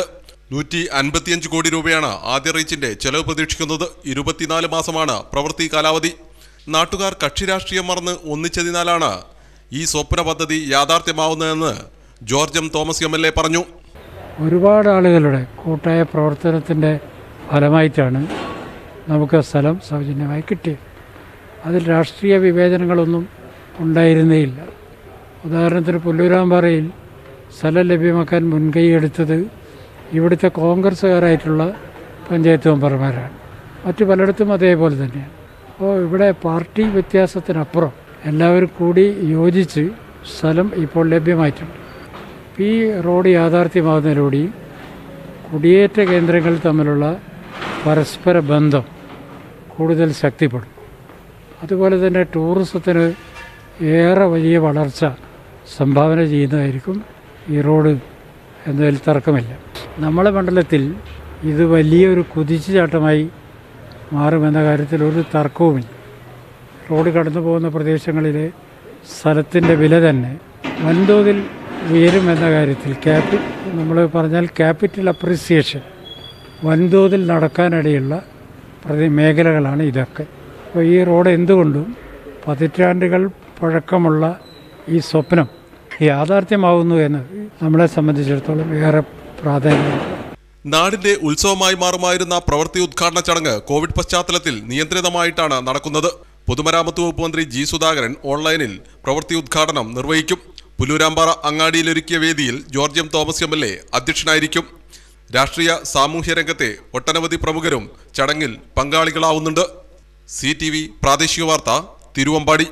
155 കോടി രൂപയാണ് ആദ്യ റീച്ചിന്റെ ചെലവ് പ്രതീക്ഷിക്കുന്നത്. 24 മാസമാണ് പ്രവൃത്തി കാലാവധി. നാട്ടുകാർ കക്ഷി രാഷ്ട്രീയം മറന്ന് ഒന്നിച്ചതിനാലാണ് ഈ സ്വപ്ന പദ്ധതി യാഥാർത്ഥ്യമാവുന്നതെന്ന് ജോർജ് എം തോമസ് MLA പറഞ്ഞു. ഒരുപാട് ആളുകളുടെ കൂട്ടായ പ്രവർത്തനത്തിൻ്റെ ഫലമായിട്ടാണ് നമുക്ക് സ്ഥലം സൗജന്യമായി കിട്ടിയത്. അതിൽ രാഷ്ട്രീയ വിവേചനങ്ങളൊന്നും ഉണ്ടായിരുന്നേയില്ല. ഉദാഹരണത്തിന് പുല്ലൂരാമ്പാറയിൽ സ്ഥലം ലഭ്യമാക്കാൻ മുൻകൈയെടുത്തത് ഇവിടുത്തെ കോൺഗ്രസ്സുകാരായിട്ടുള്ള പഞ്ചായത്ത് മെമ്പർമാരാണ്. മറ്റു പലയിടത്തും അതേപോലെ തന്നെയാണ്. അപ്പോൾ ഇവിടെ പാർട്ടി വ്യത്യാസത്തിനപ്പുറം എല്ലാവരും കൂടി യോജിച്ച് സ്ഥലം ഇപ്പോൾ ലഭ്യമായിട്ടുണ്ട്. ഈ റോഡ് യാഥാർത്ഥ്യമാകുന്നതിലൂടെ കുടിയേറ്റ കേന്ദ്രങ്ങൾ തമ്മിലുള്ള പരസ്പര ബന്ധം കൂടുതൽ ശക്തിപ്പെടും. അതുപോലെ തന്നെ ടൂറിസത്തിന് ഏറെ വലിയ വളർച്ച സംഭാവന ചെയ്യുന്നതായിരിക്കും ഈ റോഡ് എന്നതിൽ തർക്കമില്ല. നമ്മളെ മണ്ഡലത്തിൽ ഇത് വലിയൊരു കുതിച്ചുചാട്ടമായി മാറുമെന്ന കാര്യത്തിൽ ഒരു തർക്കവുമില്ല. റോഡ് കടന്നു പോകുന്ന പ്രദേശങ്ങളിലെ സ്ഥലത്തിൻ്റെ വില തന്നെ വൻതോതിൽ ഉയരുമെന്ന കാര്യത്തിൽ നമ്മൾ പറഞ്ഞാൽ ക്യാപിറ്റൽ അപ്രീസിയേഷൻ വൻതോതിൽ നടക്കാനിടയുള്ള മേഖലകളാണ് ഇതൊക്കെ. അപ്പോൾ ഈ റോഡ് എന്തുകൊണ്ടും പതിറ്റാണ്ടുകൾ പഴക്കമുള്ള ഈ സ്വപ്നം യാഥാർത്ഥ്യമാവുന്നു എന്നത് നമ്മളെ സംബന്ധിച്ചിടത്തോളം ഏറെ പ്രാധാന്യമാണ്. നാടിന്റെ ഉത്സവമായി മാറുമായിരുന്ന പ്രവൃത്തി ഉദ്ഘാടന ചടങ്ങ് കോവിഡ് പശ്ചാത്തലത്തിൽ നിയന്ത്രിതമായിട്ടാണ് നടക്കുന്നത്. പൊതുമരാമത്ത് വകുപ്പ് മന്ത്രി ജി സുധാകരൻ ഓൺലൈനിൽ പ്രവൃത്തി ഉദ്ഘാടനം നിർവഹിക്കും. പുല്ലൂരാമ്പാറ അങ്ങാടിയിലൊരുക്കിയ വേദിയിൽ ജോർജ് എം തോമസ് MLA അധ്യക്ഷനായിരിക്കും. രാഷ്ട്രീയ സാമൂഹ്യ രംഗത്തെ ഒട്ടനവധി പ്രമുഖരും ചടങ്ങിൽ പങ്കാളികളാവുന്നുണ്ട്. CTV പ്രാദേശിക വാർത്ത, തിരുവമ്പാടി.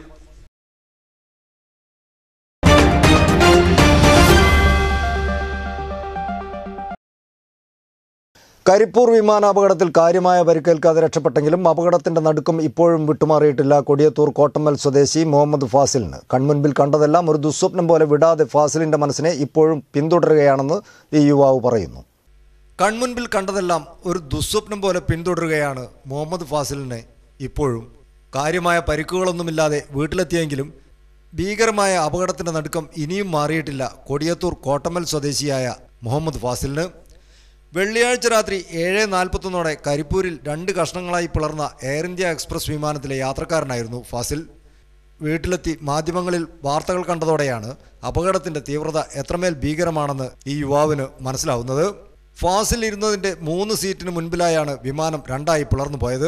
കരിപ്പൂർ വിമാനാപകടത്തിൽ കാര്യമായ പരിക്കേൽക്കാതെ രക്ഷപ്പെട്ടെങ്കിലും അപകടത്തിന്റെ നടുക്കം ഇപ്പോഴും വിട്ടുമാറിയിട്ടില്ല കൊടിയത്തൂർ കോട്ടമ്മൽ സ്വദേശി മുഹമ്മദ് ഫാസിലിന്. കൺമുൻപിൽ കണ്ടതെല്ലാം ഒരു ദുസ്വപ്നം പോലെ വിടാതെ ഫാസിലിന്റെ മനസ്സിനെ ഇപ്പോഴും പിന്തുടരുകയാണെന്ന് ഈ യുവാവ് പറയുന്നു. കൺമുൻപിൽ കണ്ടതെല്ലാം ഒരു ദുസ്വപ്നം പോലെ പിന്തുടരുകയാണ് മുഹമ്മദ് ഫാസിലിനെ ഇപ്പോഴും. കാര്യമായ പരിക്കുകളൊന്നുമില്ലാതെ വീട്ടിലെത്തിയെങ്കിലും ഭീകരമായ അപകടത്തിന്റെ നടുക്കം ഇനിയും മാറിയിട്ടില്ല കൊടിയത്തൂർ കോട്ടമ്മൽ സ്വദേശിയായ മുഹമ്മദ് ഫാസിലിന്. വെള്ളിയാഴ്ച രാത്രി 7:41 കരിപ്പൂരിൽ 2 കഷ്ണങ്ങളായി പിളർന്ന എയർ ഇന്ത്യ എക്സ്പ്രസ് വിമാനത്തിലെ യാത്രക്കാരനായിരുന്നു ഫാസിൽ. വീട്ടിലെത്തി മാധ്യമങ്ങളിൽ വാർത്തകൾ കണ്ടതോടെയാണ് അപകടത്തിന്റെ തീവ്രത എത്രമേൽ ഭീകരമാണെന്ന് ഈ യുവാവിന് മനസ്സിലാവുന്നത്. ഫാസിൽ ഇരുന്നതിൻ്റെ 3 സീറ്റിന് മുൻപിലായാണ് വിമാനം 2ആയി പിളർന്നു പോയത്.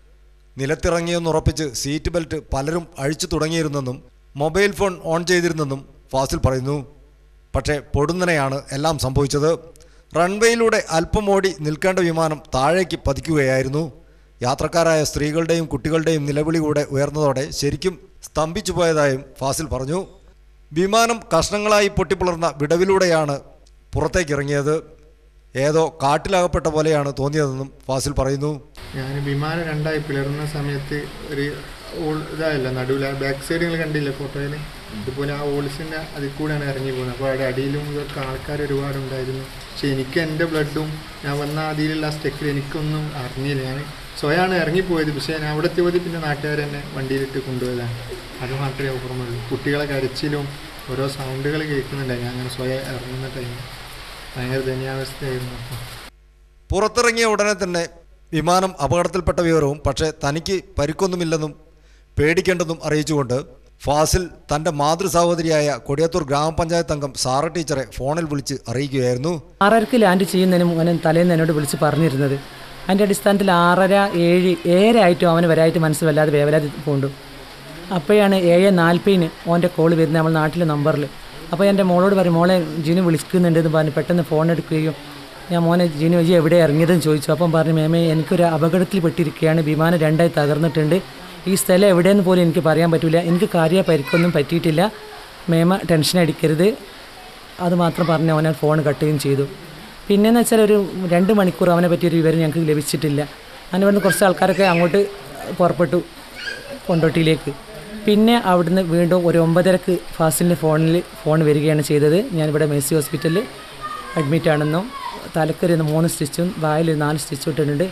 നിലത്തിറങ്ങിയെന്നുറപ്പിച്ച് സീറ്റ് ബെൽറ്റ് പലരും അഴിച്ചു തുടങ്ങിയിരുന്നെന്നും മൊബൈൽ ഫോൺ ഓൺ ചെയ്തിരുന്നെന്നും ഫാസിൽ പറയുന്നു. പക്ഷേ പൊടുന്നനെയാണ് എല്ലാം സംഭവിച്ചത്. റൺവേയിലൂടെ അല്പം ഓടി നിൽക്കേണ്ട വിമാനം താഴേക്ക് പതിക്കുകയായിരുന്നു. യാത്രക്കാരായ സ്ത്രീകളുടെയും കുട്ടികളുടെയും നിലവിളി കൂടെ ഉയർന്നതോടെ ശരിക്കും സ്തംഭിച്ചു പോയതായും ഫാസിൽ പറഞ്ഞു. വിമാനം കഷ്ണങ്ങളായി പൊട്ടിപ്പിളർന്ന വിടവിലൂടെയാണ് പുറത്തേക്കിറങ്ങിയത്. ഏതോ കാട്ടിലകപ്പെട്ട പോലെയാണ് തോന്നിയതെന്നും ഫാസിൽ പറയുന്നു. ഞാൻ വിമാനം 2ആയി പിളർന്ന സമയത്ത് ഒരു ഇതായല്ല നടുവിൽ ബാക്ക് സൈഡ് നിങ്ങൾ കണ്ടില്ല ഫോട്ടോയിൽ, ഇതുപോലെ ആ ഓൾസിൻ്റെ അതിൽ കൂടെയാണ് ഇറങ്ങി പോകുന്നത്. അപ്പോൾ അവിടെ അടിയിലും ഇതൊക്കെ ആൾക്കാർ ഒരുപാടുണ്ടായിരുന്നു. പക്ഷേ എനിക്ക് എൻ്റെ ബ്ലഡും ഞാൻ വന്ന അതിലുള്ള സ്റ്റെക്കിൽ എനിക്കൊന്നും അറിഞ്ഞില്ല. ഞാൻ സ്വയമാണ് ഇറങ്ങിപ്പോയത്. പക്ഷേ ഞാൻ അവിടെ എത്തിയത് പിന്നെ നാട്ടുകാർ തന്നെ വണ്ടിയിലിട്ട് കൊണ്ടുപോയതാണ്. അത് മാത്രമേ ഓർമ്മയുള്ളൂ. കുട്ടികളെ കരച്ചിലും ഓരോ സൗണ്ടുകൾ കേൾക്കുന്നുണ്ടായി. ഞാൻ അങ്ങനെ സ്വയം ഇറങ്ങുന്ന ടൈം ഭയങ്കര ദയനീയാവസ്ഥയായിരുന്നു. പുറത്തിറങ്ങിയ ഉടനെ തന്നെ വിമാനം അപകടത്തിൽപ്പെട്ട വിവരവും പക്ഷേ തനിക്ക് പരിക്കൊന്നുമില്ലെന്നും പേടിക്കേണ്ടെന്നും അറിയിച്ചുകൊണ്ട് ഫാസിൽ തൻ്റെ മാതൃ സഹോദരിയായ കൊടിയത്തൂർ ഗ്രാമപഞ്ചായത്ത് അംഗം സാറ ടീച്ചറെ ഫോണിൽ വിളിച്ച് അറിയിക്കുകയായിരുന്നു. 6:30 ലാൻഡ് ചെയ്യുന്നതിന് അവൻ തലേന്ന് എന്നോട് വിളിച്ച് പറഞ്ഞിരുന്നത്. അതിൻ്റെ അടിസ്ഥാനത്തിൽ 6:30, 7 ആയിട്ടും അവന് വരായിട്ട് മനസ്സ് വല്ലാതെ വേവലാതി കൊണ്ടു. അപ്പോഴാണ് 7:40 ഓൻ്റെ കോൾ വരുന്നത് നമ്മൾ നാട്ടിലെ നമ്പറിൽ. അപ്പോൾ എൻ്റെ മോളോട് പറയും, മോളെ ജിനു വിളിക്കുന്നുണ്ടെന്ന് പറഞ്ഞ് പെട്ടെന്ന് ഫോൺ എടുക്കുകയും ഞാൻ മോനെ ജിനു ജി എവിടെ ഇറങ്ങിയതെന്ന് ചോദിച്ചു. അപ്പം പറഞ്ഞു, മേമേ എനിക്കൊരു അപകടത്തിൽ പെട്ടിരിക്കുകയാണ്, വിമാനം 2ആയി തകർന്നിട്ടുണ്ട്, ഈ സ്ഥലം എവിടെയെന്ന് പോലും എനിക്ക് പറയാൻ പറ്റില്ല, എനിക്ക് കാര്യ പരിക്കൊന്നും പറ്റിയിട്ടില്ല, മേമ ടെൻഷൻ അടിക്കരുത്, അതുമാത്രം പറഞ്ഞ് അവനെ ഫോൺ കട്ട് ചെയ്യുകയും ചെയ്തു. പിന്നെയെന്ന് വെച്ചാൽ ഒരു 2 മണിക്കൂർ അവനെ പറ്റിയൊരു വിവരം ഞങ്ങൾക്ക് ലഭിച്ചിട്ടില്ല. അങ്ങനെ വന്ന് കുറച്ച് ആൾക്കാരൊക്കെ അങ്ങോട്ട് പുറപ്പെട്ടു കൊണ്ടോട്ടിയിലേക്ക്. പിന്നെ അവിടുന്ന് വീണ്ടും ഒരു 9:30 ഫാസിലിൻ്റെ ഫോൺ വരികയാണ് ചെയ്തത്. ഞാനിവിടെ മേഴ്സി ഹോസ്പിറ്റലിൽ അഡ്മിറ്റാണെന്നും തലക്കൊരു 3 സ്റ്റിച്ചും വായിൽ 4 സ്റ്റിച്ചും ഇട്ടിട്ടുണ്ട്,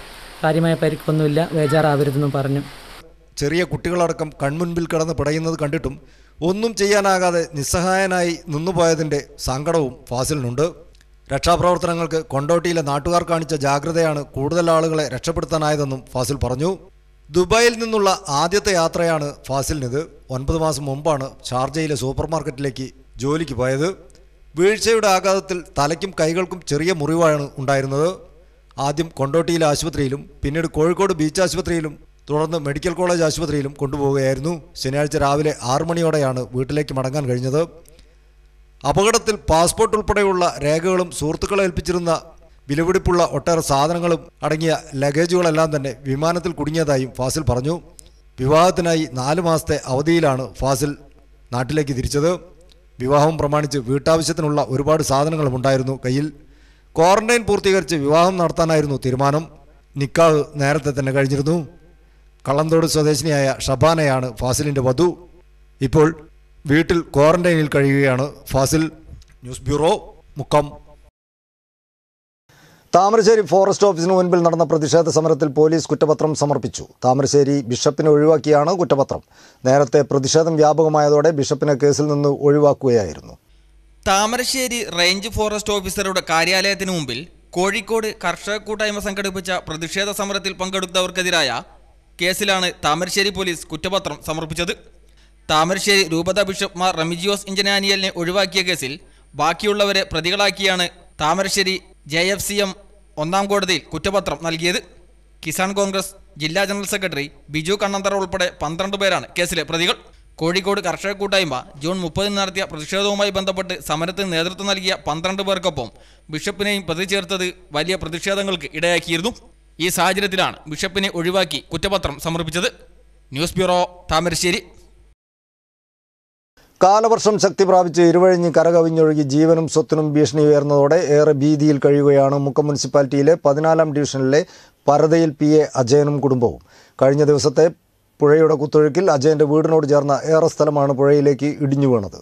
കാര്യമായ പരിക്കൊന്നുമില്ല, ബേജാറാവരുതെന്നും പറഞ്ഞു. ചെറിയ കുട്ടികളടക്കം കൺമുൻപിൽ കിടന്ന് പിടയുന്നത് കണ്ടിട്ടും ഒന്നും ചെയ്യാനാകാതെ നിസ്സഹായനായി നിന്നുപോയതിൻ്റെ സങ്കടവും ഫാസിലിനുണ്ട്. രക്ഷാപ്രവർത്തനങ്ങൾക്ക് കൊണ്ടോട്ടിയിലെ നാട്ടുകാർ കാണിച്ച ജാഗ്രതയാണ് കൂടുതൽ ആളുകളെ രക്ഷപ്പെടുത്താനായതെന്നും ഫാസിൽ പറഞ്ഞു. ദുബായിൽ നിന്നുള്ള ആദ്യത്തെ യാത്രയാണ് ഫാസിലിനിത്. 9 മാസം മുമ്പാണ് ഷാർജയിലെ സൂപ്പർ മാർക്കറ്റിലേക്ക് ജോലിക്ക് പോയത്. വീഴ്ചയുടെ ആഘാതത്തിൽ തലയ്ക്കും കൈകൾക്കും ചെറിയ മുറിവാണ് ഉണ്ടായിരുന്നത്. ആദ്യം കൊണ്ടോട്ടിയിലെ ആശുപത്രിയിലും പിന്നീട് കോഴിക്കോട് ബീച്ച് ആശുപത്രിയിലും തുടർന്ന് മെഡിക്കൽ കോളേജ് ആശുപത്രിയിലും കൊണ്ടുപോവുകയായിരുന്നു. ശനിയാഴ്ച രാവിലെ 6 മണിയോടെയാണ് വീട്ടിലേക്ക് മടങ്ങാൻ കഴിഞ്ഞത്. അപകടത്തിൽ പാസ്പോർട്ട് ഉൾപ്പെടെയുള്ള രേഖകളും സുഹൃത്തുക്കളെ ഏൽപ്പിച്ചിരുന്ന വിലപിടിപ്പുള്ള ഒട്ടേറെ സാധനങ്ങളും അടങ്ങിയ ലഗേജുകളെല്ലാം തന്നെ വിമാനത്തിൽ കുടുങ്ങിയതായും ഫാസിൽ പറഞ്ഞു. വിവാഹത്തിനായി 4 മാസത്തെ അവധിയിലാണ് ഫാസിൽ നാട്ടിലേക്ക് തിരിച്ചത്. വിവാഹം പ്രമാണിച്ച് വീട്ടാവശ്യത്തിനുള്ള ഒരുപാട് സാധനങ്ങളും ഉണ്ടായിരുന്നു കയ്യിൽ. ക്വാറന്റൈൻ പൂർത്തീകരിച്ച് വിവാഹം നടത്താനായിരുന്നു തീരുമാനം. നിക്കാഹ് നേരത്തെ തന്നെ കഴിഞ്ഞിരുന്നു. കള്ളന്തോട് സ്വദേശിനിയായ ഷബാനയാണ് ഫാസിലിൻ്റെ വധു. ഇപ്പോൾ വീട്ടിൽ ക്വാറന്റൈനിൽ കഴിയുകയാണ് Fasil. News bureau, Mukkam. Thamarassery forest ഓഫീസിന് മുൻപിൽ നടന്ന പ്രതിഷേധ സമരത്തിൽ പോലീസ് കുറ്റപത്രം സമർപ്പിച്ചു. താമരശ്ശേരി ബിഷപ്പിനെ ഒഴിവാക്കിയാണ് കുറ്റപത്രം. നേരത്തെ പ്രതിഷേധം വ്യാപകമായതോടെ ബിഷപ്പിനെ കേസിൽ നിന്ന് ഒഴിവാക്കുകയായിരുന്നു. താമരശ്ശേരി റേഞ്ച് ഫോറസ്റ്റ് ഓഫീസറുടെ കാര്യാലയത്തിന് മുമ്പിൽ കോഴിക്കോട് കർഷക കൂട്ടായ്മ സംഘടിപ്പിച്ച പ്രതിഷേധ സമരത്തിൽ പങ്കെടുത്തവർക്കെതിരായ കേസിലാണ് താമരശ്ശേരി പോലീസ് കുറ്റപത്രം സമർപ്പിച്ചത്. താമരശ്ശേരി രൂപത ബിഷപ്പ് മാർ റെമിജിയോസ് ഇഞ്ചനാനിയലിനെ ഒഴിവാക്കിയ കേസിൽ ബാക്കിയുള്ളവരെ പ്രതികളാക്കിയാണ് താമരശ്ശേരി JFCM 1ാം കോടതിയിൽ കുറ്റപത്രം നൽകിയത്. കിസാൻ കോൺഗ്രസ് ജില്ലാ ജനറൽ സെക്രട്ടറി ബിജു കണ്ണന്തറ ഉൾപ്പെടെ 12 പേരാണ് കേസിലെ പ്രതികൾ. കോഴിക്കോട് കർഷക കൂട്ടായ്മ ജൂൺ 30 നടത്തിയ പ്രതിഷേധവുമായി ബന്ധപ്പെട്ട് സമരത്തിന് നേതൃത്വം നൽകിയ 12 പേർക്കൊപ്പം ബിഷപ്പിനെയും പ്രതി ചേർത്തത് വലിയ പ്രതിഷേധങ്ങൾക്ക് ഇടയാക്കിയിരുന്നു. ഈ സാഹചര്യത്തിലാണ് ബിഷപ്പിനെ ഒഴിവാക്കി കുറ്റപത്രം സമർപ്പിച്ചത്. News bureau, Thamarassery. കാലവർഷം ശക്തി പ്രാപിച്ച് ഇരുവഴിഞ്ഞ് കരകവിഞ്ഞൊഴുകി ജീവനും സ്വത്തിനും ഭീഷണി ഉയർന്നതോടെ ഏറെ ഭീതിയിൽ കഴിയുകയാണ് മുക്കം മുനിസിപ്പാലിറ്റിയിലെ 14ാം ഡിവിഷനിലെ പരതയിൽ PA അജയനും കുടുംബവും. കഴിഞ്ഞ ദിവസത്തെ പുഴയുടെ കുത്തൊഴുക്കിൽ അജയന്റെ വീടിനോട് ചേർന്ന ഏറെ സ്ഥലമാണ് പുഴയിലേക്ക് ഇടിഞ്ഞു വീണത്.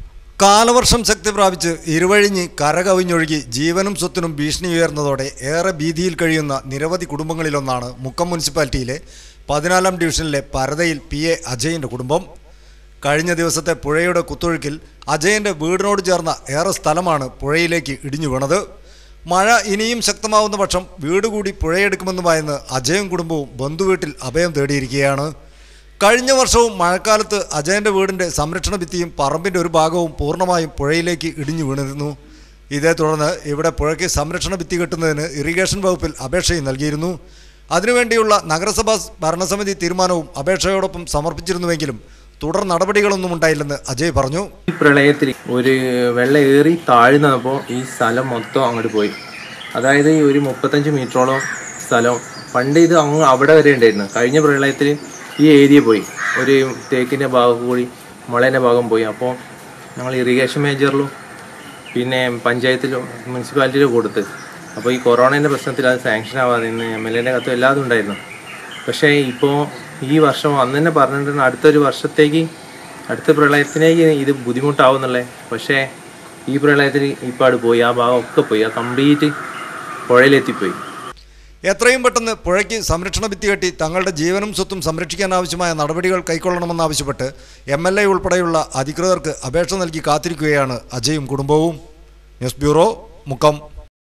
കാലവർഷം ശക്തി പ്രാപിച്ച് ഇരുവഴിഞ്ഞ് കരകവിഞ്ഞൊഴുകി ജീവനും സ്വത്തിനും ഭീഷണി ഉയർന്നതോടെ ഏറെ ഭീതിയിൽ കഴിയുന്ന നിരവധി കുടുംബങ്ങളിലൊന്നാണ് മുക്കം മുനിസിപ്പാലിറ്റിയിലെ 14ാം ഡിവിഷനിലെ പരതയിൽ PA അജയന്റെ കുടുംബം. കഴിഞ്ഞ ദിവസത്തെ പുഴയുടെ കുത്തൊഴുക്കിൽ അജയന്റെ വീടിനോട് ചേർന്ന ഏറെ സ്ഥലമാണ് പുഴയിലേക്ക് ഇടിഞ്ഞു വീണത്. മഴ ഇനിയും ശക്തമാവുന്ന പക്ഷം വീട് കൂടി പുഴയെടുക്കുമെന്ന് ഭയന്ന് അജയും കുടുംബവും ബന്ധുവീട്ടിൽ അഭയം തേടിയിരിക്കുകയാണ്. കഴിഞ്ഞ വർഷവും മഴക്കാലത്ത് അജയന്റെ വീടിൻ്റെ സംരക്ഷണ ഭിത്തിയും പറമ്പിൻ്റെ ഒരു ഭാഗവും പൂർണ്ണമായും പുഴയിലേക്ക് ഇടിഞ്ഞു വീണിരുന്നു. ഇതേ തുടർന്ന് ഇവിടെ പുഴയ്ക്ക് സംരക്ഷണ ഭിത്തി കെട്ടുന്നതിന് ഇറിഗേഷൻ വകുപ്പിൽ അപേക്ഷയും നൽകിയിരുന്നു. അതിനുവേണ്ടിയുള്ള നഗരസഭാ ഭരണസമിതി തീരുമാനവും അപേക്ഷയോടൊപ്പം സമർപ്പിച്ചിരുന്നുവെങ്കിലും തുടർ നടപടികളൊന്നും ഉണ്ടായില്ലെന്ന് അജയ് പറഞ്ഞു. ഈ പ്രളയത്തിൽ ഒരു വെള്ളം ഏറി താഴ്ന്നപ്പോൾ ഈ സ്ഥലം മൊത്തം അങ്ങോട്ട് പോയി. അതായത് ഈ ഒരു 35 മീറ്ററോളം സ്ഥലം പണ്ട് ഇത് അങ്ങ് അവിടെ വരെ ഉണ്ടായിരുന്നു. കഴിഞ്ഞ പ്രളയത്തിൽ ഈ ഏരിയ പോയി, ഒരു തേക്കിൻ്റെ ഭാഗം കൂടി മുളേൻ്റെ ഭാഗം പോയി. അപ്പോൾ ഞങ്ങൾ ഇറിഗേഷൻ മേജറിലും പിന്നെ പഞ്ചായത്തിലും മുനിസിപ്പാലിറ്റിയിലും കൊടുത്ത്, അപ്പോൾ ഈ കൊറോണേൻ്റെ പ്രശ്നത്തിൽ അത് സാങ്ഷൻ ആവാതെ ഇന്ന് MLA കത്തും എല്ലാതും ഉണ്ടായിരുന്നു. പക്ഷേ ഇപ്പോൾ ഈ വർഷം അന്ന് തന്നെ പറഞ്ഞിട്ടുണ്ട് അടുത്തൊരു വർഷത്തേക്ക് അടുത്ത പ്രളയത്തിലേക്ക് ഇത് ബുദ്ധിമുട്ടാവുന്നുള്ളേ. പക്ഷേ ഈ പ്രളയത്തിൽ ഇപ്പോൾ അവിടെ പോയി, ആ ഭാഗം ഒക്കെ പോയി, ആ കംപ്ലീറ്റ് പുഴയിലെത്തിപ്പോയി. എത്രയും പെട്ടെന്ന് പുഴയ്ക്ക് സംരക്ഷണ ഭിത്തി കെട്ടി തങ്ങളുടെ ജീവനും സ്വത്തും സംരക്ഷിക്കാൻ ആവശ്യമായ നടപടികൾ കൈക്കൊള്ളണമെന്നാവശ്യപ്പെട്ട് MLA ഉൾപ്പെടെയുള്ള അധികൃതർക്ക് അപേക്ഷ നൽകി കാത്തിരിക്കുകയാണ് അജയും കുടുംബവും. News bureau, Mukkam.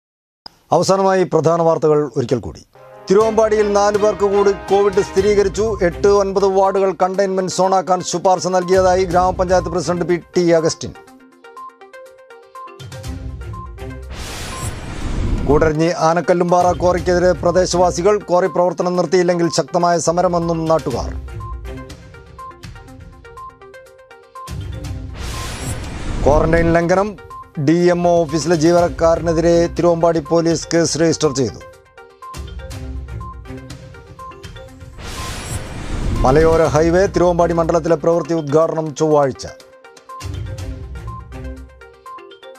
അവസാനമായി പ്രധാന വാർത്തകൾ ഒരിക്കൽ കൂടി. തിരുവമ്പാടിയിൽ 4 പേർക്ക് കൂടി കോവിഡ് സ്ഥിരീകരിച്ചു. 8-9 വാർഡുകൾ കണ്ടെയ്ൻമെന്റ് സോണാക്കാൻ ശുപാർശ നൽകിയതായി ഗ്രാമപഞ്ചായത്ത് president PT Augustine. Koodaranji Anakkallumpara ക്വാറിക്കെതിരെ പ്രദേശവാസികൾ. ക്വാറി പ്രവർത്തനം നിർത്തിയില്ലെങ്കിൽ ശക്തമായ സമരമെന്നും നാട്ടുകാർ. ക്വാറന്റൈൻ ലംഘനം. DMO ഓഫീസിലെ ജീവനക്കാരനെതിരെ തിരുവമ്പാടി പോലീസ് കേസ് രജിസ്റ്റർ ചെയ്തു. മലയോര ഹൈവേ തിരുവമ്പാടി മണ്ഡലത്തിലെ പ്രവൃത്തി ഉദ്ഘാടനം ചൊവ്വാഴ്ച.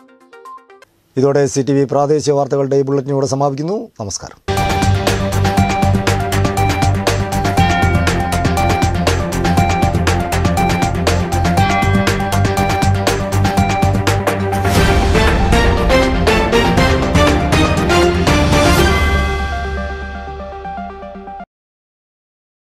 ഇതോടെ CTV പ്രാദേശിക വാർത്തകളുടെ ബുള്ളറ്റിൻ ഇവിടെ സമാപിക്കുന്നു. നമസ്കാരം.